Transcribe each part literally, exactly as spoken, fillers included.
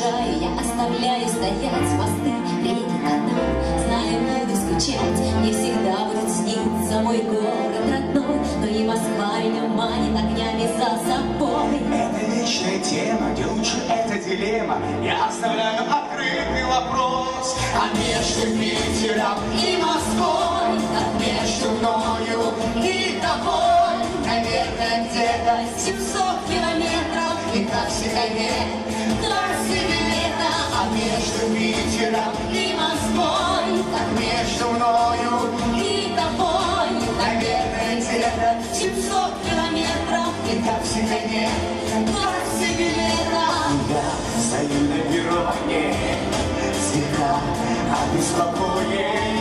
уезжаю, я оставляю стоять мосты, реки, канал. Знаю, буду скучать, не всегда будет сниться мой город родной, но и Москва меня манит огнями за собой. Это вечная тема, где лучше эта дилемма. Я оставляю открытый вопрос. А между Питером и Москвой, как между мною и тобой, наверное, где-то семьсот километров. И как всегда красивее лето. А между Питером и Москвой, как между мною и тобой, наверное, где-то семьсот километров. И как всегда красивее лето. Я стою на перроне, слегка обеспокоен.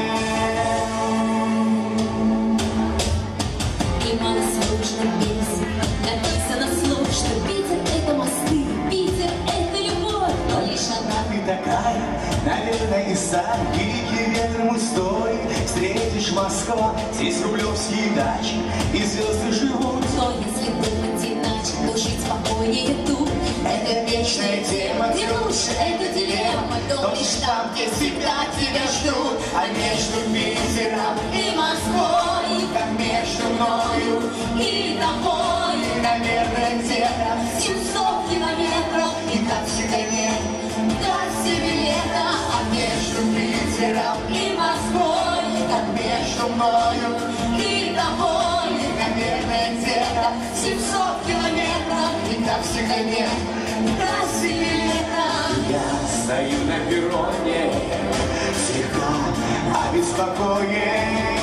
И мало слышно песен, написано вслух, что Питер — это мосты, Питер — это любовь, но лишь одна. Ты такая, наверное, и сам великий ветром устой. Встретишь Москва, здесь рублевские дачи и звезды живут. Но если думать иначе, то жить спокойнее тут. Это вечная тема, Где лучше эта дилемма, то лишь там, где всегда тебя ждут. А между Питером и Москвой, как между мною и тобой, наверное, где-то семьсот километров. и как всегда нет Красивее лето. А между Питером И Москвой, как между мною и тобой, наверное, где-то семьсот километров. и как всегда нет. Красивее лето. Я стою на перроне, слегка обеспокоен.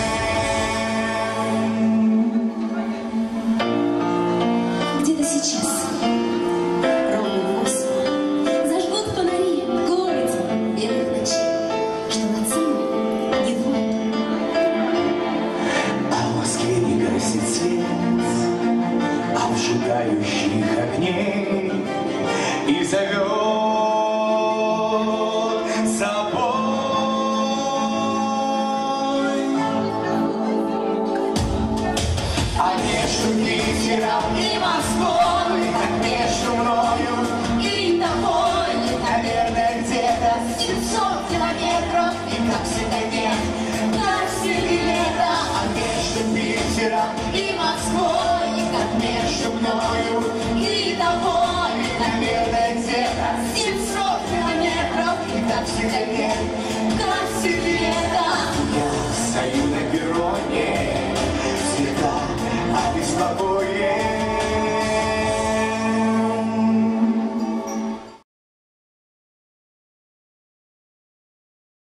Где-то сейчас, ровно восемь, зажгут фонари в городе белых ночей, что над самым едва. А в Москве не гаснет свет обжигающих огней и зовет с собой. А между Питером и Москвой, как между мною И тобой, наверное, где-то семьсот километров. и как всегда нет. Красивее лето. А между Питером И Москвой, как между мною и тобой, наверное, где-то семьсот километров. и как всегда нет. Красивее лето.